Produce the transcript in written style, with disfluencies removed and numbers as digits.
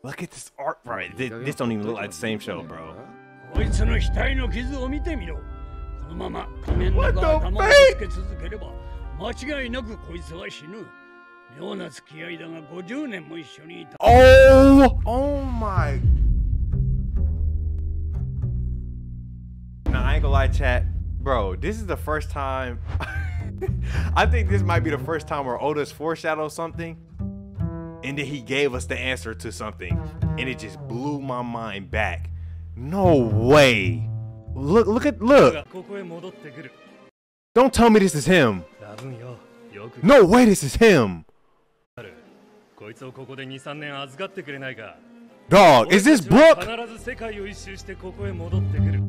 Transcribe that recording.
Look at this art, right? This don't even look like the same show, bro. What the fake? Oh my. Nah, I ain't gonna lie, chat. Bro, this is the first time. I think this might be the first time where Oda'S foreshadowed something, and then he gave us the answer to something, and it just blew my mind back. No way. Look. Don't tell me this is him. No way this is him. Dog, is this Brooke?